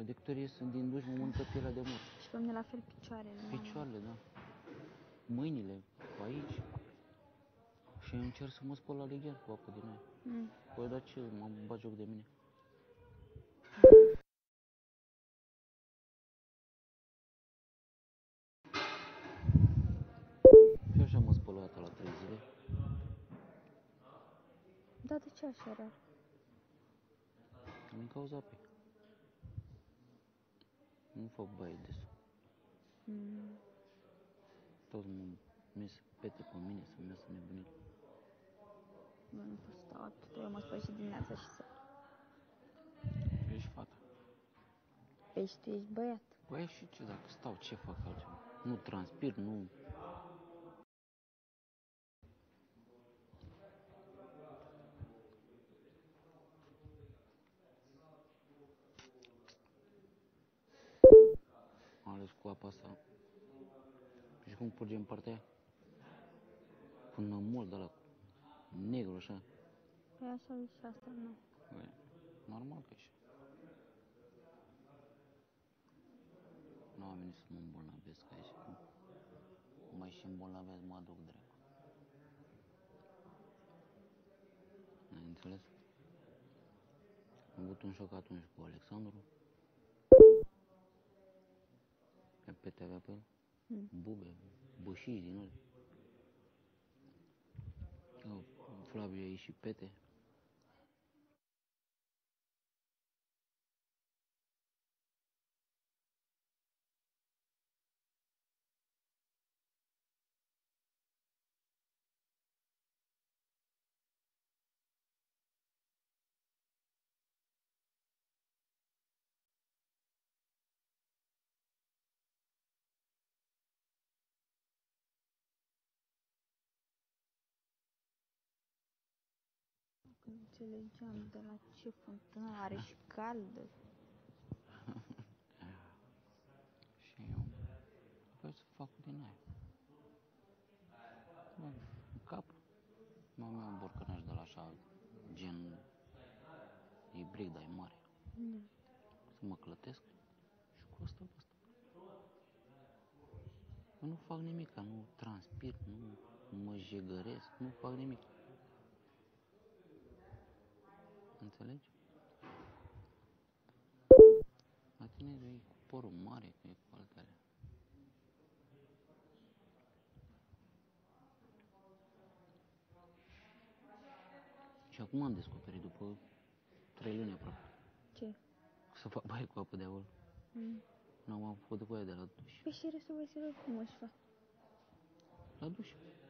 Păi de câte ori ies din duș, mă mănâncă pielea de mort. Și pe mine la fel picioarele. Picioarele, da. Mâinile, aici. Și încerc să mă spăl la legher cu apă din aia. Păi, dar ce, mă bat joc de mine? Și așa mă spăl o dată la 3 zile. Da, de ce așa rar? Din cauza apei. Nu fac baie des. Toți mă ies pete pe mine să-mi iasă nebunit. Eu nu pot să stau atât. Eu mă spăl și dimineața și seara. Ești fata. Păi și tu ești băiat. Păi și ce dacă stau, ce fac altceva? Nu transpir, nu... Ales cu apa asta. Și cum curge în partea aia? Până mult de la negru așa. Păi așa e și asta, nu. Băi, normal că e așa. Nu am venit să mă îmbolnăvesc aici. Mai și îmbolnăvesc, mă aduc drept. Ai înțeles? Am avut un șoc atunci cu Alexandru. Că pete avea pe el. Bube, bășiși din ăla. Flaviu a ieșit pete. Că nu înțelegeam de la ce fântână are și caldă. Și eu vreau să fac din aia. Bă, în cap. Mă iau un borcănaș de la așa, gen ibrig, dar e mare. Să mă clătesc și cu asta basta. Eu nu fac nimic, nu transpir, nu mă jegăresc, nu fac nimic. Înțelegi? La tine e cu părul mare, că e cu altele. Și acum am descoperit, după 3 luni aproape. Ce? Să fac baie cu apă de acolo. N-am făcut cu aia de la duș. Păi și restul voi să cum își fac? La duș.